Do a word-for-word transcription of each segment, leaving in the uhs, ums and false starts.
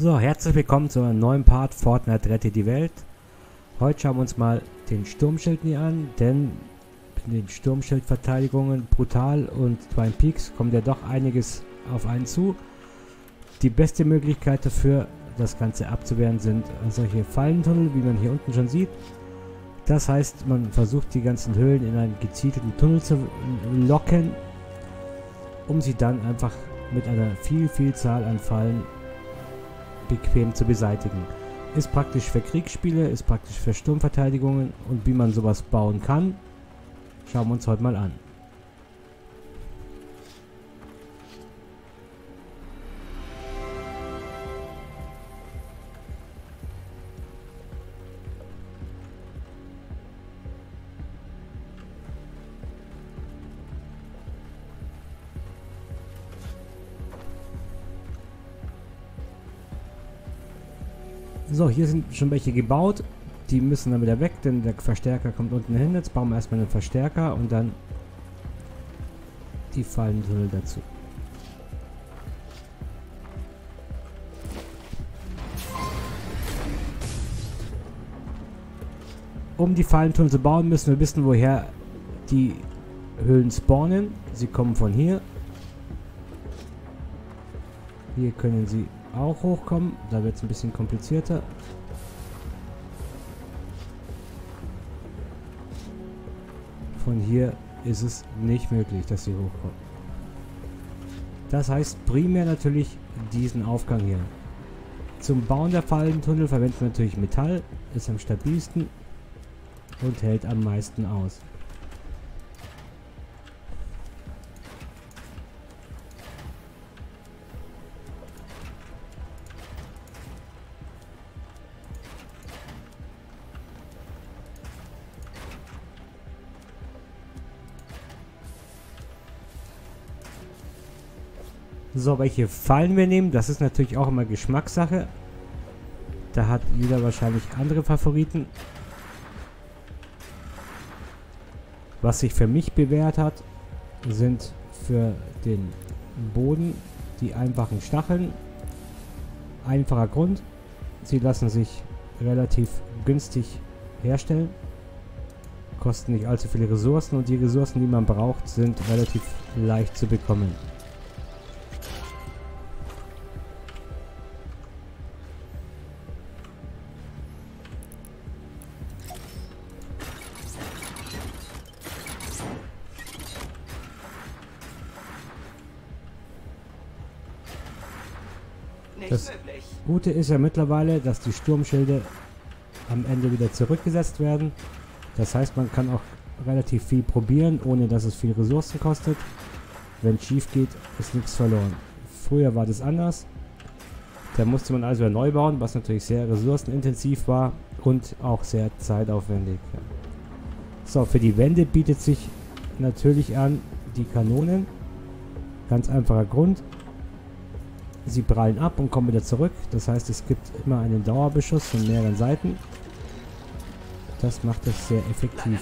So, herzlich willkommen zu einem neuen Part Fortnite rettet die Welt. Heute schauen wir uns mal den Sturmschild hier an, denn in den Sturmschildverteidigungen Brutal und Twin Peaks kommt ja doch einiges auf einen zu. Die beste Möglichkeit dafür, das Ganze abzuwehren, sind solche Fallentunnel, wie man hier unten schon sieht. Das heißt, man versucht die ganzen Höhlen in einen gezielten Tunnel zu locken, um sie dann einfach mit einer viel, Vielzahl an Fallen bequem zu beseitigen. Ist praktisch für Kriegsspiele, ist praktisch für Sturmverteidigungen, und wie man sowas bauen kann, schauen wir uns heute mal an. So, hier sind schon welche gebaut. Die müssen dann wieder weg, denn der Verstärker kommt unten hin. Jetzt bauen wir erstmal einen Verstärker und dann die Fallentunnel dazu. Um die Fallentunnel zu bauen, müssen wir wissen, woher die Höhlen spawnen. Sie kommen von hier. Hier können sie auch hochkommen, da wird es ein bisschen komplizierter. Von hier ist es nicht möglich, dass sie hochkommen. Das heißt primär natürlich diesen Aufgang hier. Zum Bauen der Fallentunnel verwenden wir natürlich Metall, ist am stabilsten und hält am meisten aus. So, welche Fallen wir nehmen, das ist natürlich auch immer Geschmackssache. Da hat jeder wahrscheinlich andere Favoriten. Was sich für mich bewährt hat, sind für den Boden die einfachen Stacheln. Einfacher Grund, sie lassen sich relativ günstig herstellen, kosten nicht allzu viele Ressourcen, und die Ressourcen, die man braucht, sind relativ leicht zu bekommen. Das Gute ist ja mittlerweile, dass die Sturmschilde am Ende wieder zurückgesetzt werden. Das heißt, man kann auch relativ viel probieren, ohne dass es viel Ressourcen kostet. Wenn es schief geht, ist nichts verloren. Früher war das anders. Da musste man also wieder neu bauen, was natürlich sehr ressourcenintensiv war und auch sehr zeitaufwendig. So, für die Wände bietet sich natürlich an die Kanonen. Ganz einfacher Grund. Sie prallen ab und kommen wieder zurück. Das heißt, es gibt immer einen Dauerbeschuss von mehreren Seiten. Das macht es sehr effektiv.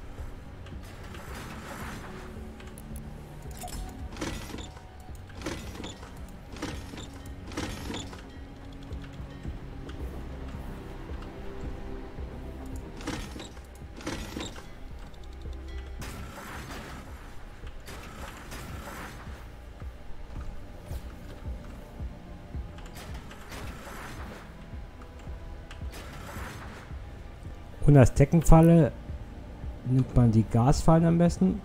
Und als Deckenfalle nimmt man die Gasfallen am besten.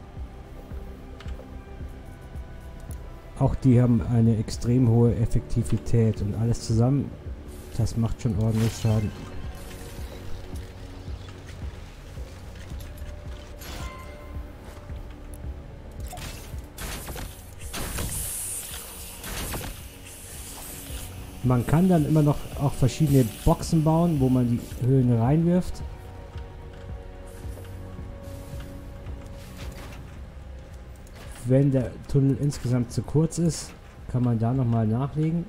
Auch die haben eine extrem hohe Effektivität, und alles zusammen, das macht schon ordentlich Schaden. Man kann dann immer noch auch verschiedene Boxen bauen, wo man die Höhlen reinwirft. Wenn der Tunnel insgesamt zu kurz ist, kann man da nochmal nachlegen.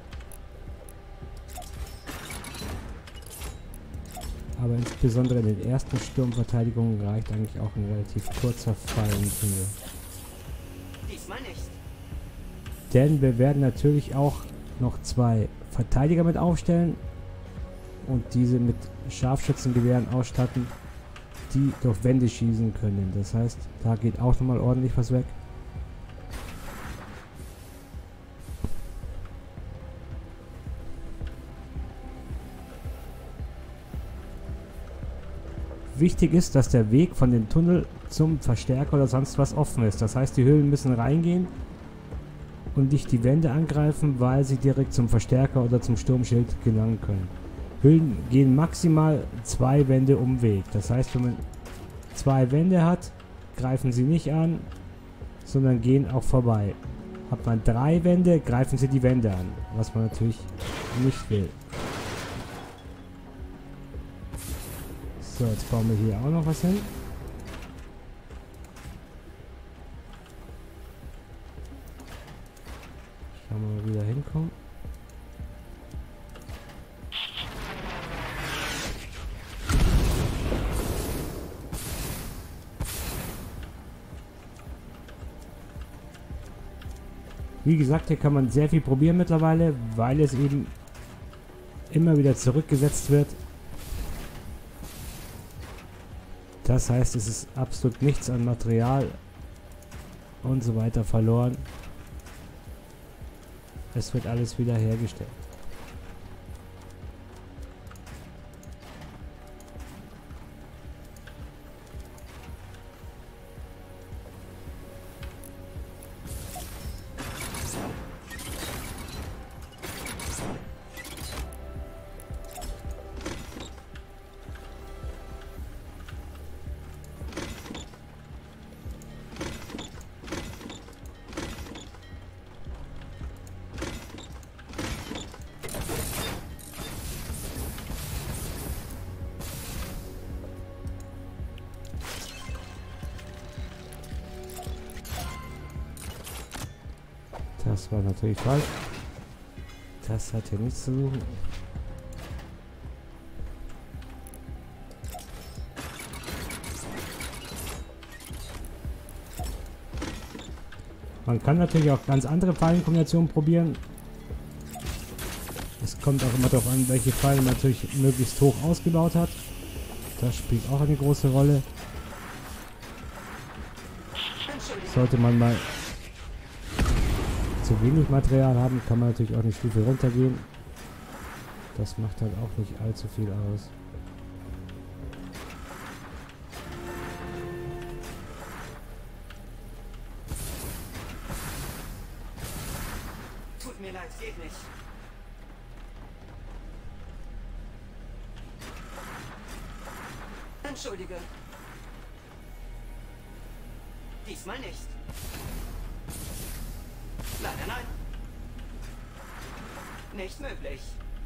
Aber insbesondere in den ersten Sturmverteidigungen reicht eigentlich auch ein relativ kurzer Fallentunnel. Diesmal nicht. Denn wir werden natürlich auch noch zwei Verteidiger mit aufstellen und diese mit Scharfschützengewehren ausstatten, die durch Wände schießen können. Das heißt, da geht auch nochmal ordentlich was weg. Wichtig ist, dass der Weg von dem Tunnel zum Verstärker oder sonst was offen ist. Das heißt, die Höhlen müssen reingehen und nicht die Wände angreifen, weil sie direkt zum Verstärker oder zum Sturmschild gelangen können. Höhlen gehen maximal zwei Wände Umweg. Das heißt, wenn man zwei Wände hat, greifen sie nicht an, sondern gehen auch vorbei. Hat man drei Wände, greifen sie die Wände an, was man natürlich nicht will. So, jetzt bauen wir hier auch noch was hin. Schauen wir mal, wie wir hinkommen. Wie gesagt, hier kann man sehr viel probieren mittlerweile, weil es eben immer wieder zurückgesetzt wird. Das heißt, es ist absolut nichts an Material und so weiter verloren. Es wird alles wieder hergestellt. Das war natürlich falsch. Das hat hier nichts zu suchen. Man kann natürlich auch ganz andere Fallenkombinationen probieren. Es kommt auch immer darauf an, welche Fallen man natürlich möglichst hoch ausgebaut hat. Das spielt auch eine große Rolle. Sollte man mal zu wenig Material haben, kann man natürlich auch eine Stufe runtergehen. Das macht halt auch nicht allzu viel aus. Tut mir leid, geht nicht. Entschuldige. Diesmal nicht. Leider nein. Nicht möglich.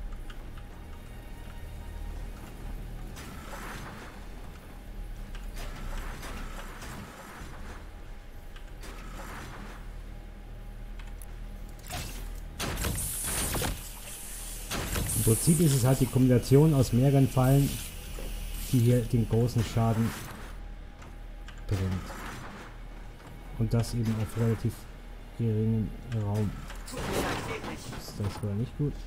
Im Prinzip ist es halt die Kombination aus mehreren Fallen, die hier den großen Schaden bringt. Und das eben auf relativ geringen Raum. Das war nicht gut.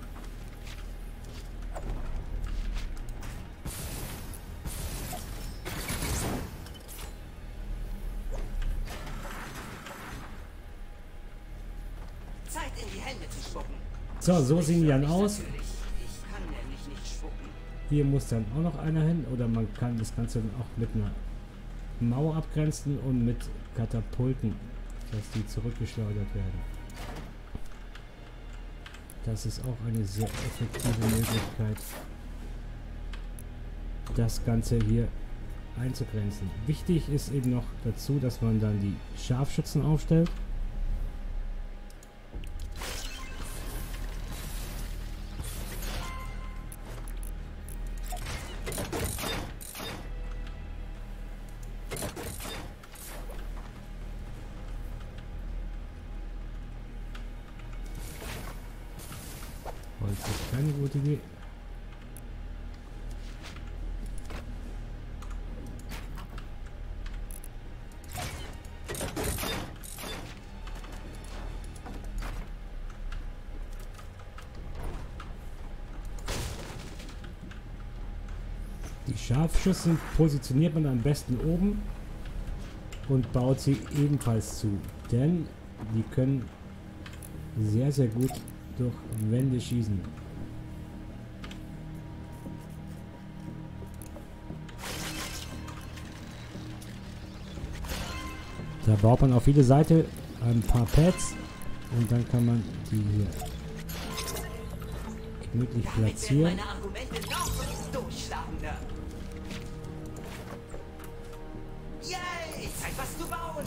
Zeit in die Hände zu spucken. So, so sehen die dann aus. Ich kann nämlich nicht spucken. Hier muss dann auch noch einer hin. Oder man kann das Ganze dann auch mit einer Mauer abgrenzen und mit Katapulten, dass die zurückgeschleudert werden. Das ist auch eine sehr effektive Möglichkeit, das Ganze hier einzugrenzen. Wichtig ist eben noch dazu, dass man dann die Scharfschützen aufstellt. Holz ist keine gute Idee. Scharfschützen positioniert man am besten oben und baut sie ebenfalls zu, denn die können sehr, sehr gut durch Wände schießen. Da baut man auf jede Seite ein paar Pads und dann kann man die hier gemütlich platzieren. Meine Argumente noch durchschlagender. Yay! Zeit was zu bauen!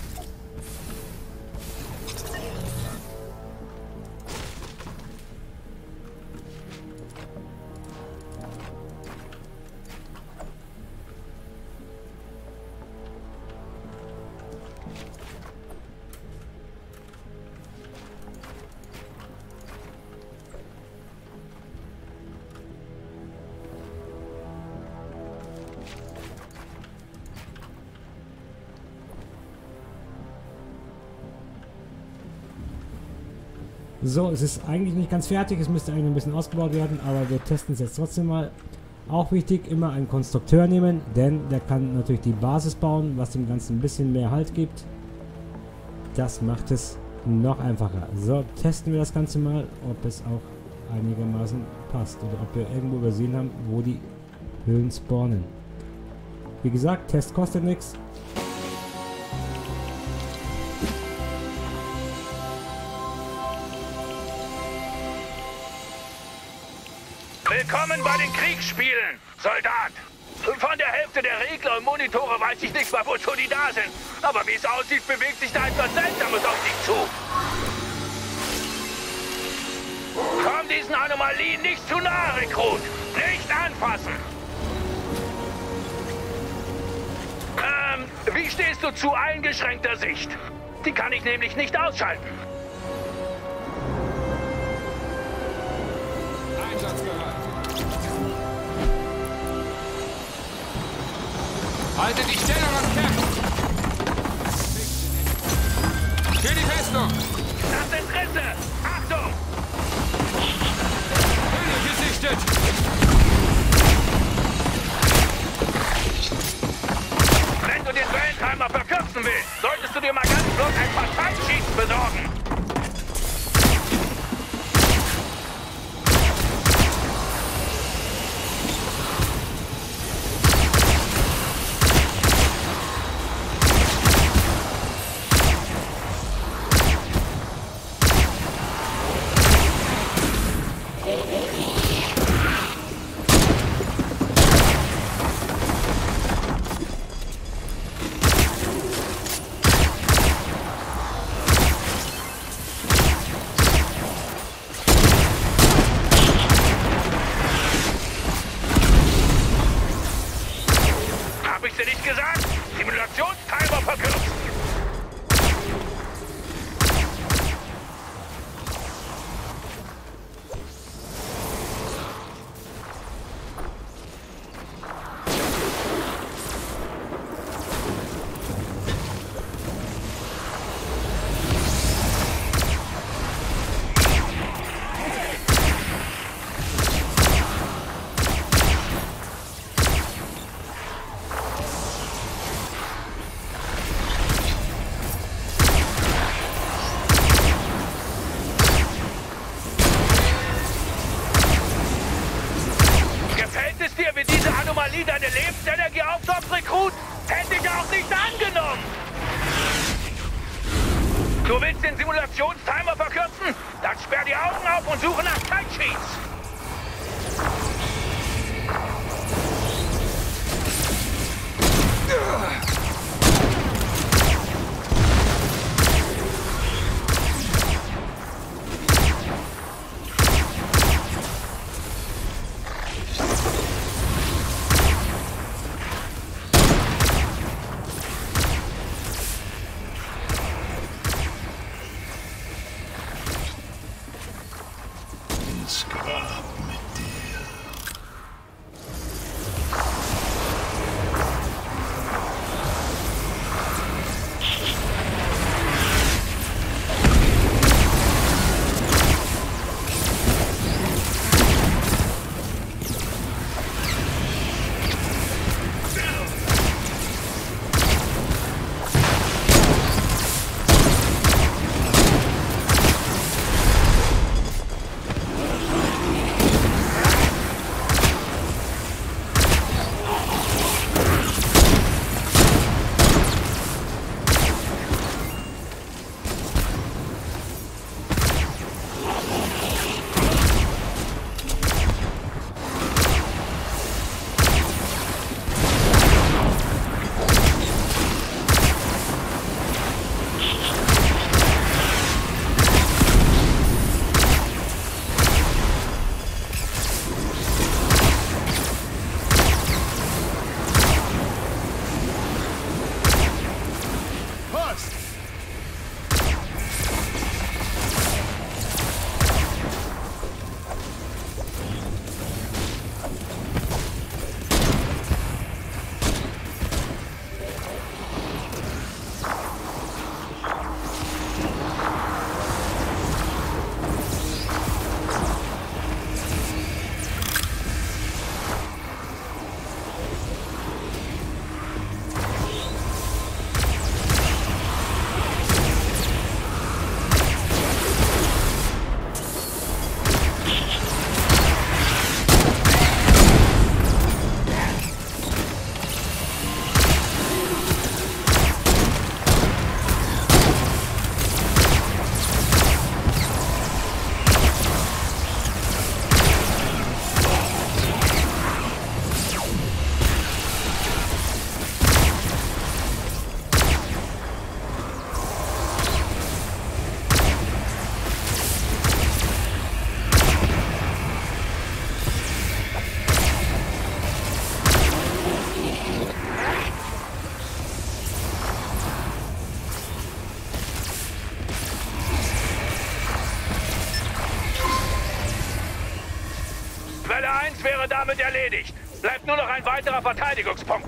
So, es ist eigentlich nicht ganz fertig, es müsste eigentlich ein bisschen ausgebaut werden, aber wir testen es jetzt trotzdem mal. Auch wichtig, immer einen Konstrukteur nehmen, denn der kann natürlich die Basis bauen, was dem Ganzen ein bisschen mehr Halt gibt. Das macht es noch einfacher. So, testen wir das Ganze mal, ob es auch einigermaßen passt oder ob wir irgendwo übersehen haben, wo die Höhlen spawnen. Wie gesagt, Test kostet nichts. Willkommen bei den Kriegsspielen, Soldat! Von der Hälfte der Regler und Monitore weiß ich nicht mal, wozu die da sind. Aber wie es aussieht, bewegt sich da etwas Seltsames auf dich zu. Komm diesen Anomalien nicht zu nahe, Rekrut! Nicht anfassen! Ähm, wie stehst du zu eingeschränkter Sicht? Die kann ich nämlich nicht ausschalten. Einsatzbereit. Haltet die Stellung und kämpft! Für die Festung! Das sind Risse! Achtung! Höhle gesichtet! Wenn du den Wellentimer verkürzen willst, solltest du dir mal ganz flott ein paar Zeitsheets besorgen. Hab ich dir nicht gesagt? Simulationstimer verkürzt. Gefällt es dir, wie diese Anomalie deine Lebensenergie aufsaugt, Rekrut? Hätte ich auch nicht angenommen! Du willst den Simulationstimer verkürzen? Dann sperr die Augen auf und suche nach Zeitsheets! wäre damit erledigt. Bleibt nur noch ein weiterer Verteidigungspunkt.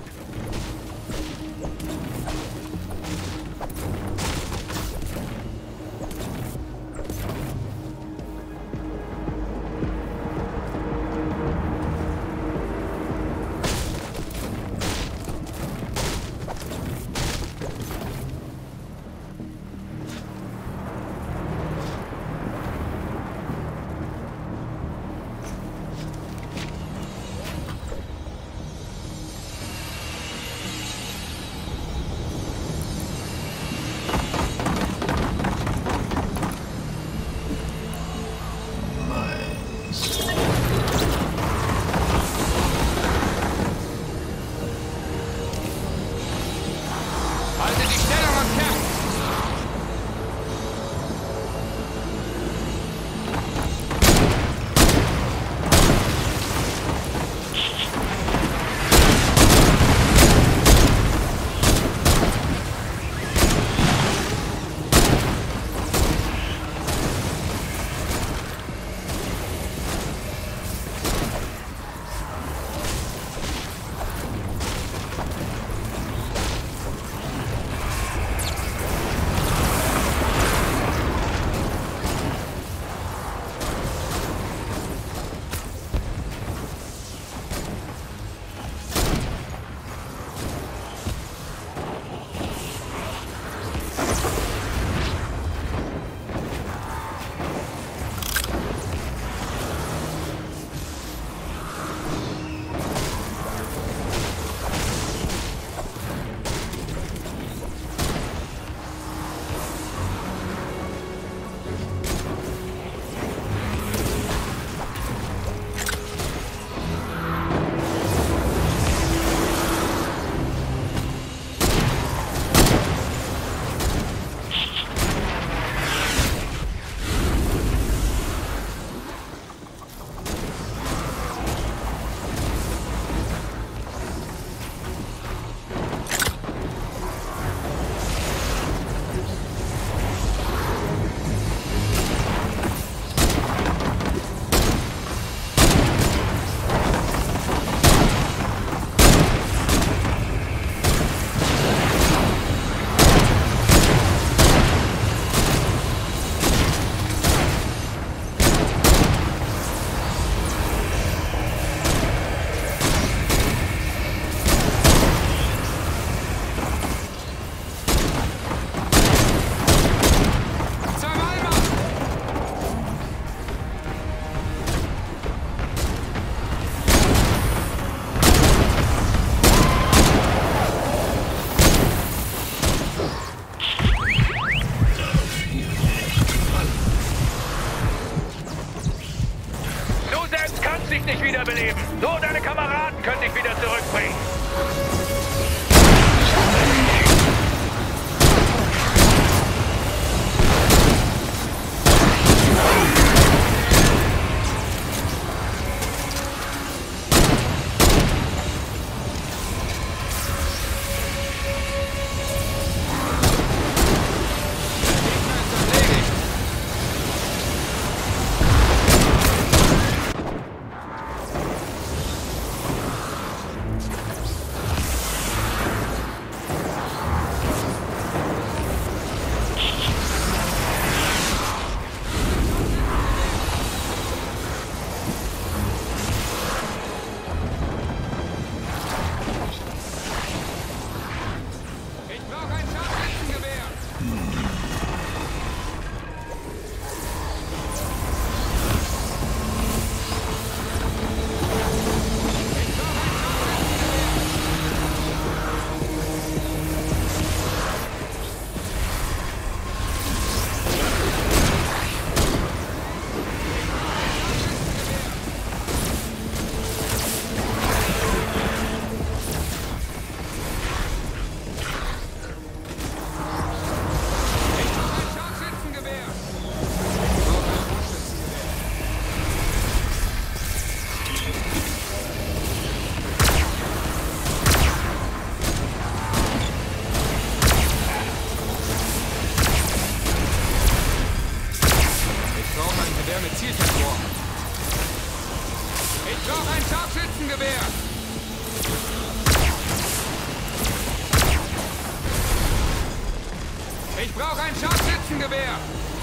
brauche ein Scharfschützengewehr!